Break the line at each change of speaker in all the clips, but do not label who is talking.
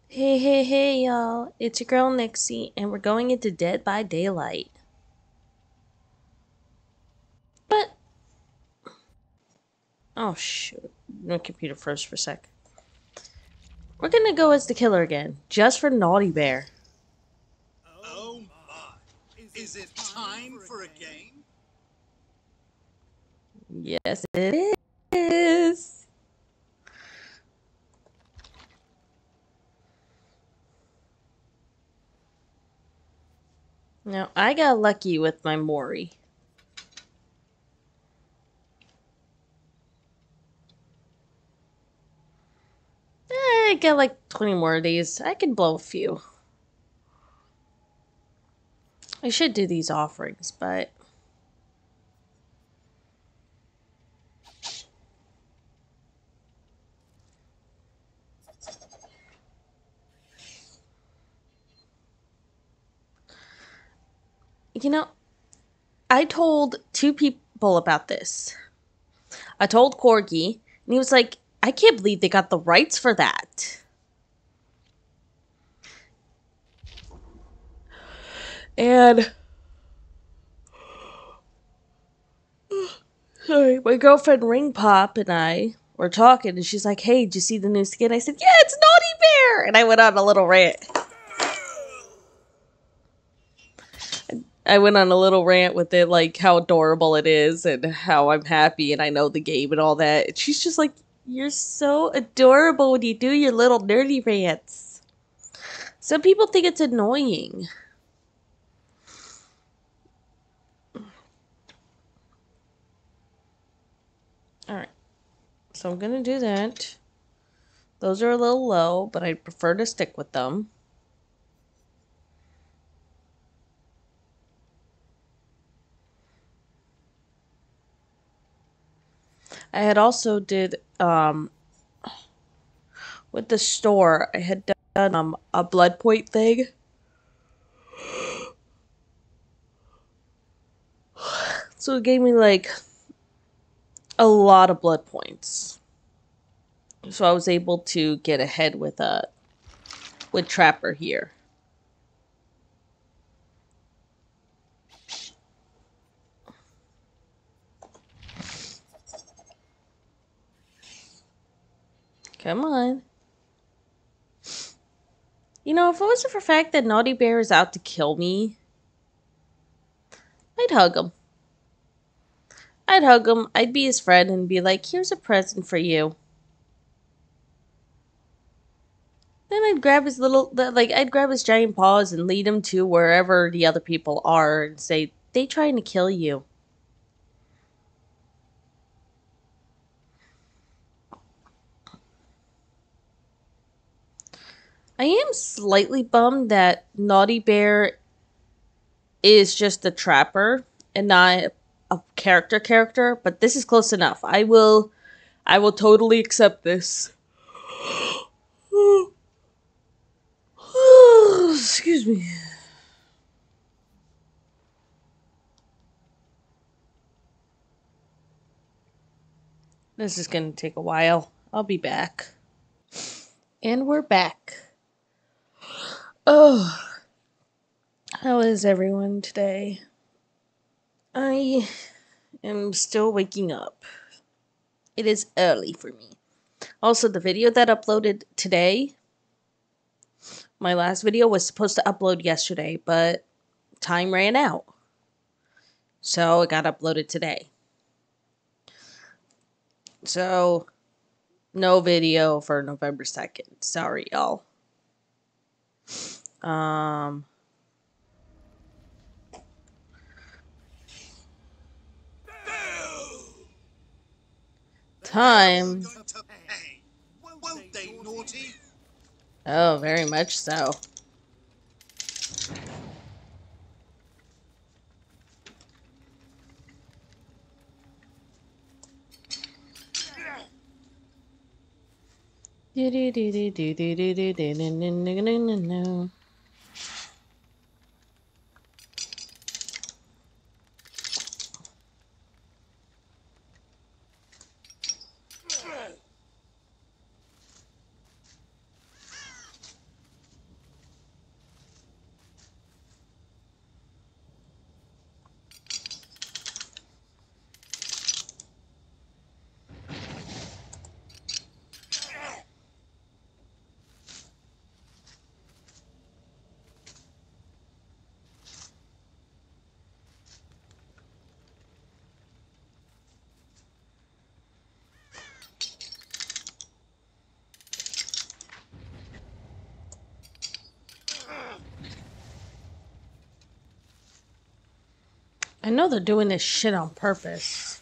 Hey, hey, hey, y'all. It's your girl Nixie, and we're going into Dead by Daylight. But, oh shoot. My computer froze for a sec. We're gonna go as the killer again, just for Naughty Bear.
Oh my. Is it time for a game?
Yes, it is. Now, I got lucky with my Mori. I got like 20 more of these. I can blow a few. I should do these offerings, but you know, I told two people about this. I told Corgi, and he was like, I can't believe they got the rights for that. And sorry, my girlfriend Ring Pop and I were talking, and she's like, "Hey, did you see the new skin?" I said, "Yeah, it's Naughty Bear," and I went on a little rant. I went on a little rant with it, like how adorable it is and how I'm happy and I know the game and all that. And she's just like, "You're so adorable when you do your little nerdy rants." Some people think it's annoying. All right, so I'm gonna do that. Those are a little low, but I prefer to stick with them. I had also did with the store. I had done a blood point thing, so it gave me like a lot of blood points. So I was able to get ahead with Trapper here. Come on. You know, if it wasn't for the fact that Naughty Bear is out to kill me, I'd hug him. I'd hug him. I'd be his friend and be like, "Here's a present for you." Then I'd grab his I'd grab his giant paws and lead him to wherever the other people are and say, "They trying to kill you." I am slightly bummed that Naughty Bear is just a trapper and not a character, but this is close enough. I will totally accept this. Excuse me. This is gonna take a while. I'll be back. And we're back. Oh, how is everyone today? I am still waking up. It is early for me. Also, the video that uploaded today, my last video was supposed to upload yesterday, but time ran out. So it got uploaded today. So no video for November 2nd. Sorry, y'all. Um time.
To pay. Won't they, naughty?
Oh, very much so. I know they're doing this shit on purpose.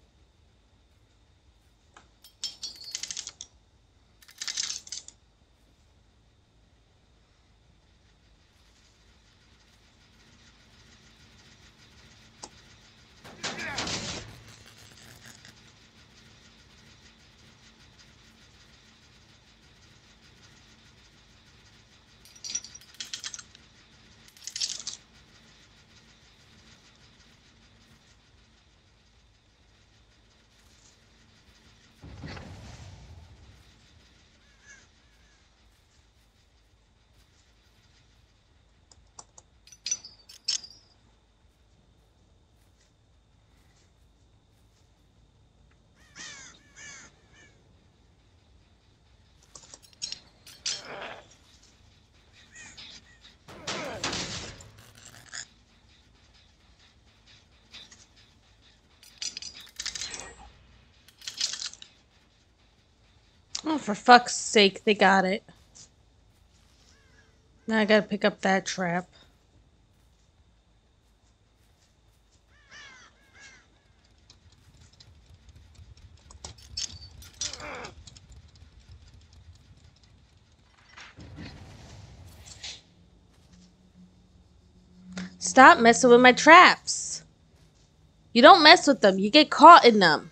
Oh, for fuck's sake, they got it. Now I gotta pick up that trap. Stop messing with my traps. You don't mess with them. You get caught in them.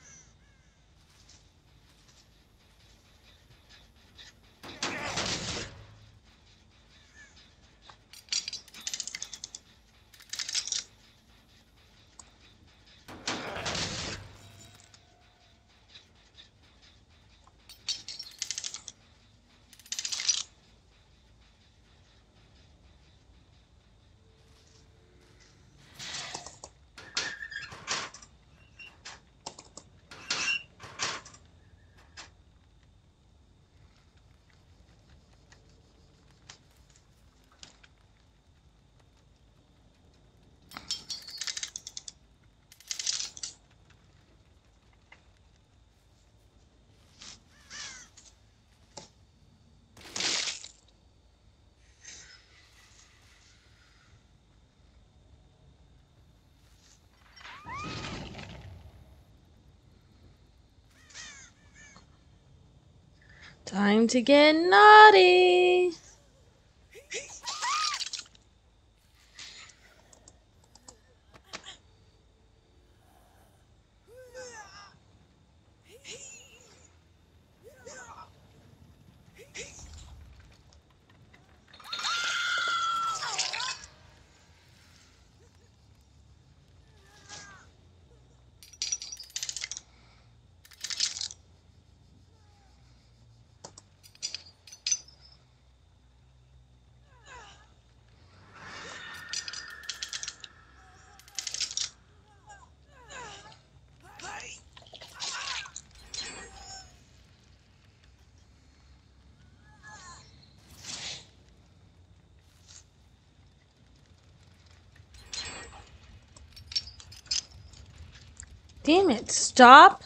Time to get naughty. Damn it, stop.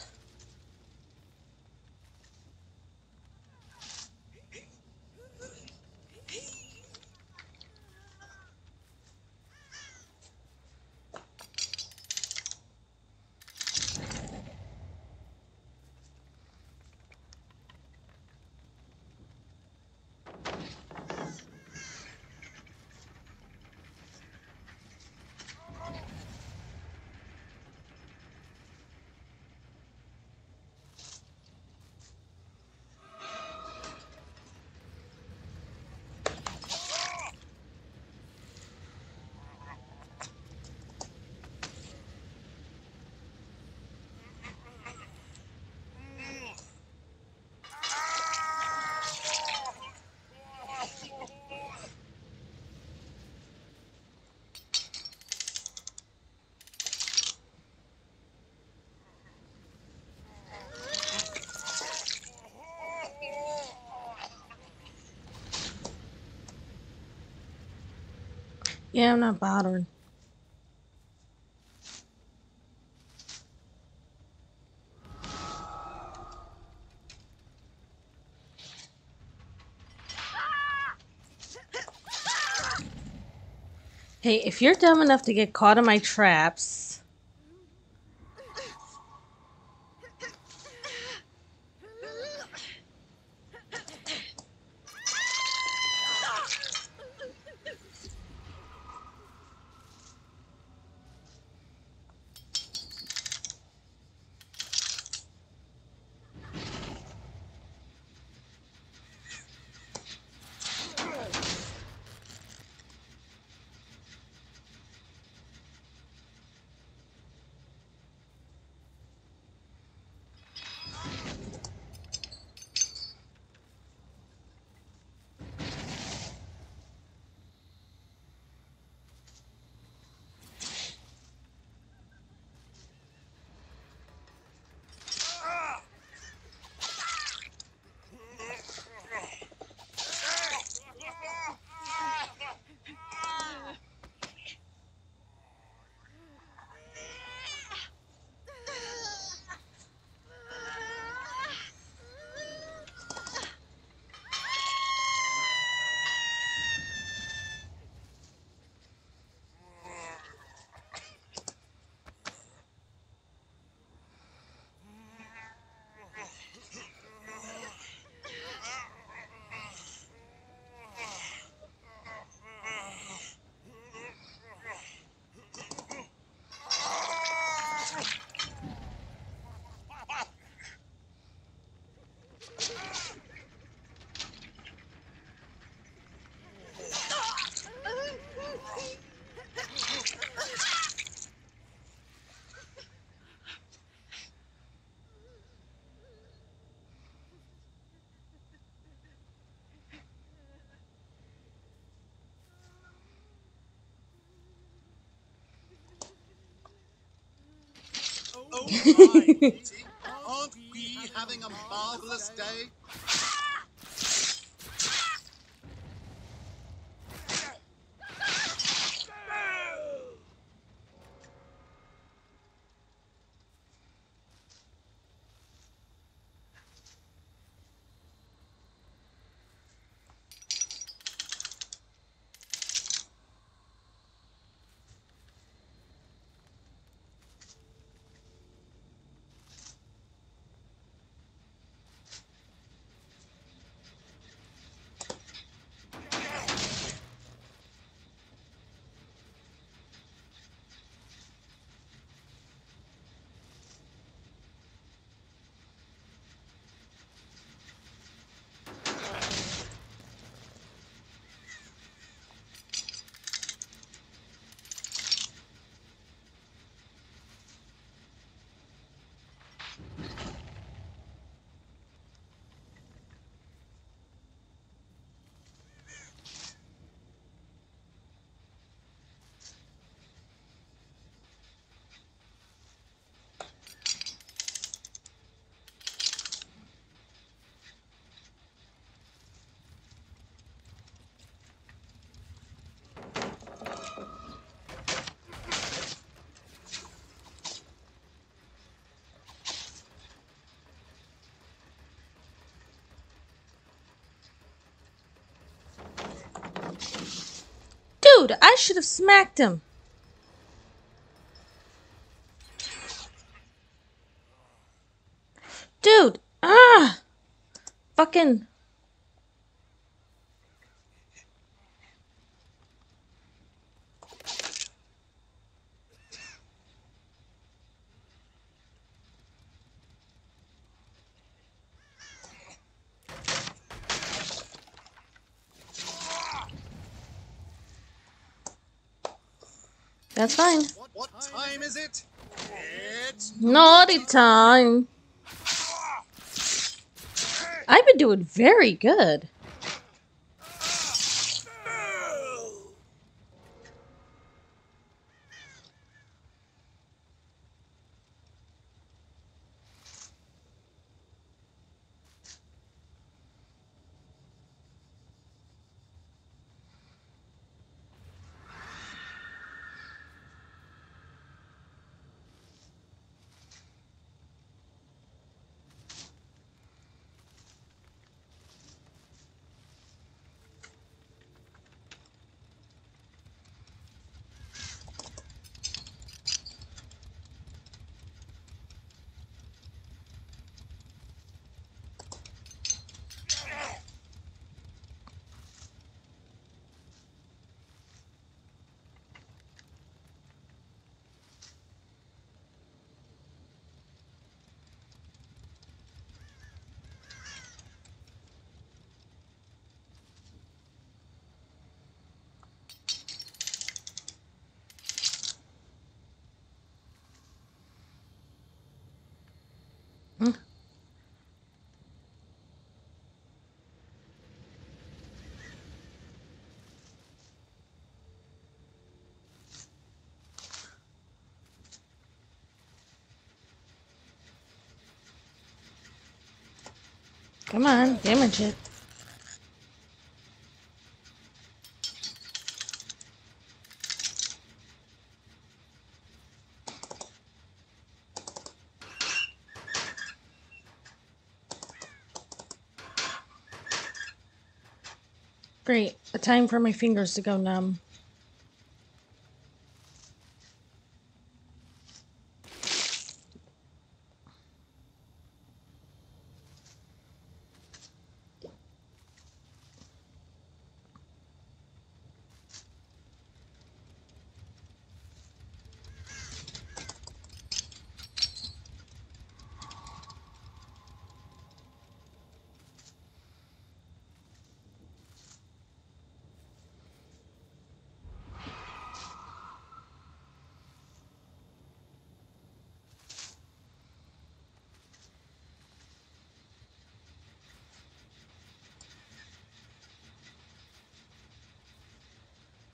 Yeah, I'm not bothering. Hey, if you're dumb enough to get caught in my traps,
Oh my, Kitty. Aren't we having a marvelous day?
Dude, I should have smacked him. Dude, fucking. That's fine.
What time is it? It's
Naughty time. I've been doing very good. Come on, damage it. Great. A time for my fingers to go numb.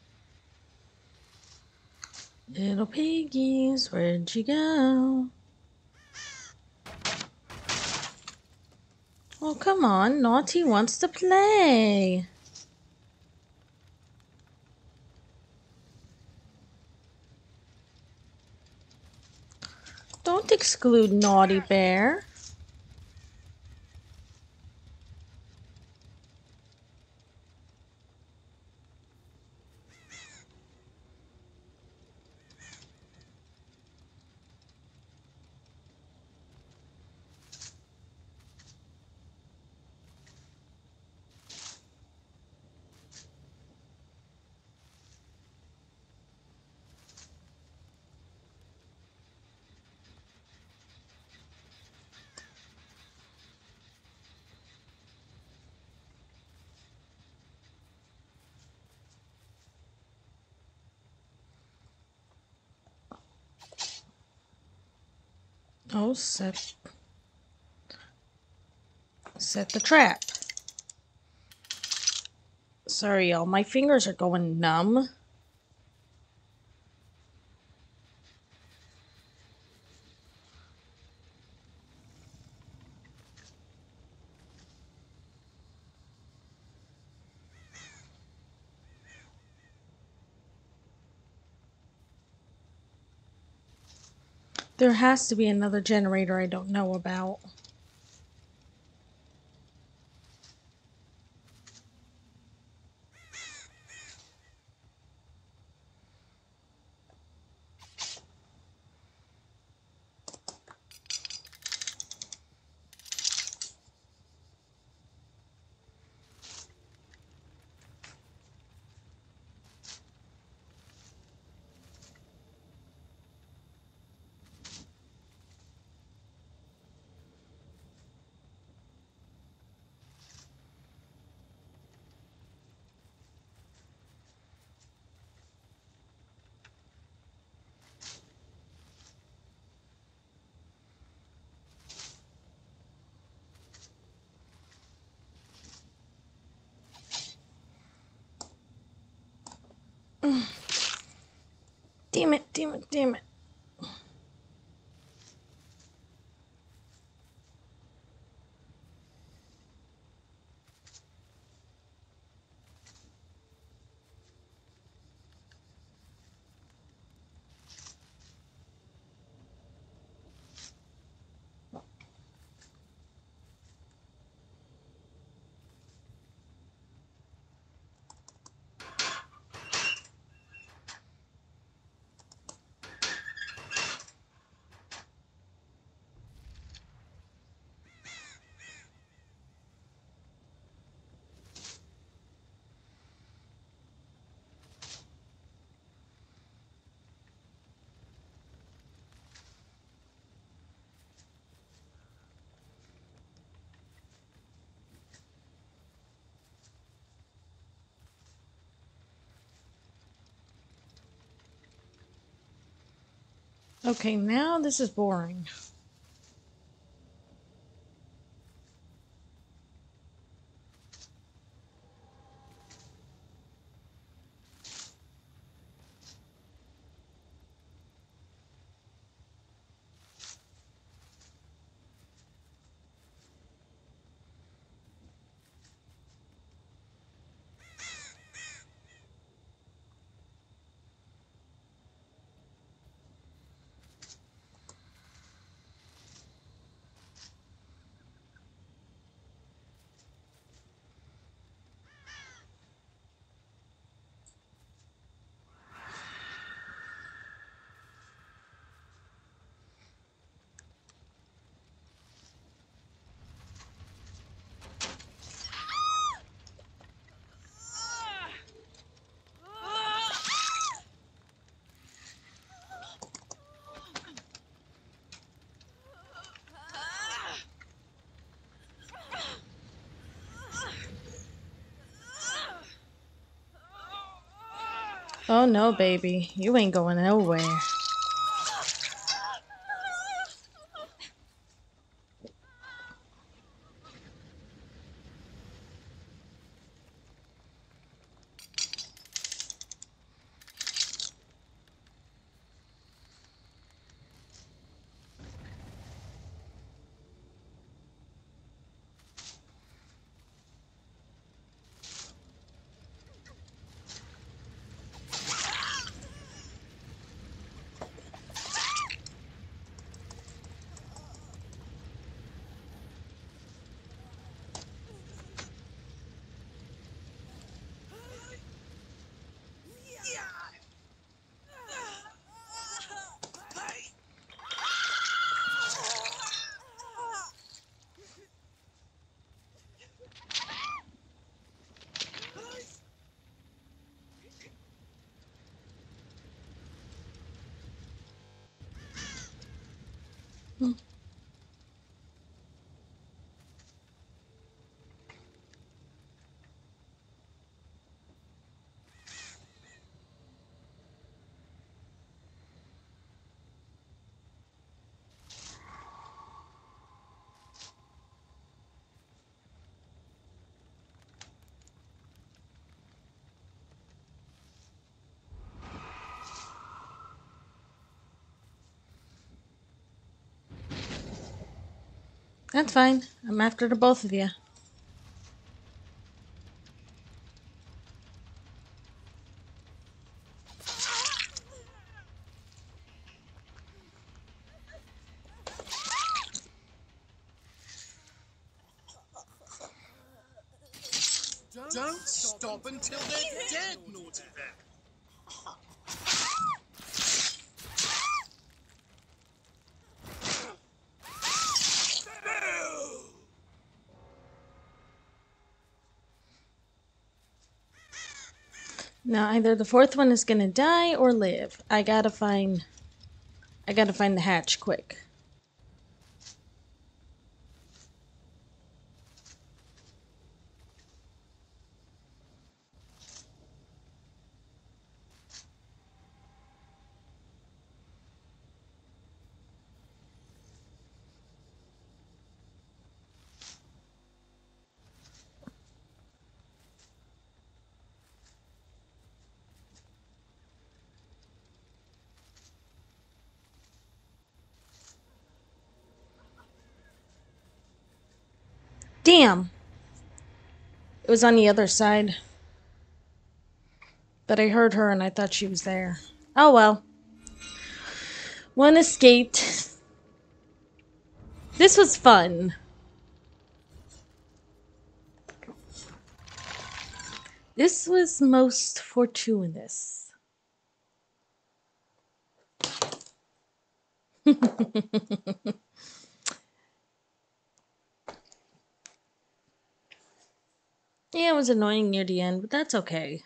Little piggies, where'd you go? come on. Naughty wants to play. Don't exclude Naughty Bear. Oh, set the trap. Sorry, y'all. My fingers are going numb. There has to be another generator I don't know about. Damn it, damn it, damn it. Okay, now this is boring. Oh no, baby. You ain't going nowhere. That's fine. I'm after the both of you.
Don't stop until they're dead, naughty bear.
Now either the fourth one is gonna die or live. I gotta find the hatch quick. Damn! It was on the other side. But I heard her and I thought she was there. Oh well. One escaped. This was fun. This was most fortuitous. Yeah, it was annoying near the end, but that's okay.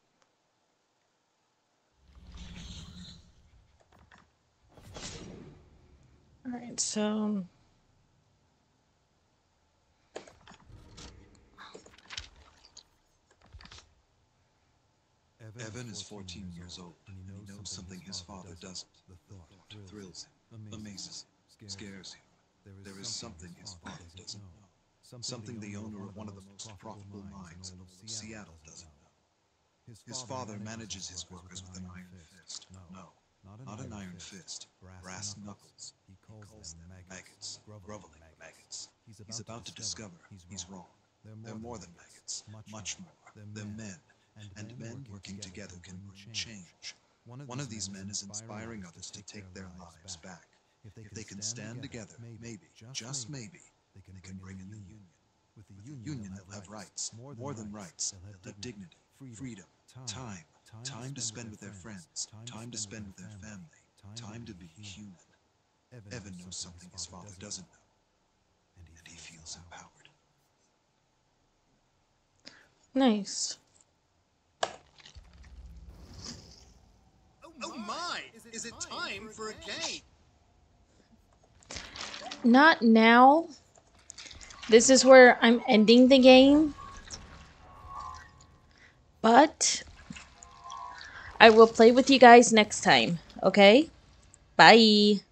Alright, so...
Evan is 14 years old, and he knows something his father doesn't. The thought thrills him, amazes him, scares him. There is something his father doesn't know. Something the owner of one of the most profitable mines in all of Seattle doesn't know. His father manages his workers with an iron fist. No, not an iron fist. Brass knuckles. He calls them maggots, groveling maggots. He's about to discover he's wrong. They're more than maggots, much more. They're men. And men working together can bring change. One of these men is inspiring others to take their lives back. If they can stand together, maybe, just maybe, they can bring in the union. With the union, they'll have rights, more than rights. They'll have dignity, freedom, time to spend with their friends, time to spend with their family, time to be human. Evan knows something his father doesn't know, and he feels empowered.
Nice.
Oh my! Is it time for a game?
Not now. This is where I'm ending the game. But I will play with you guys next time, okay? Bye.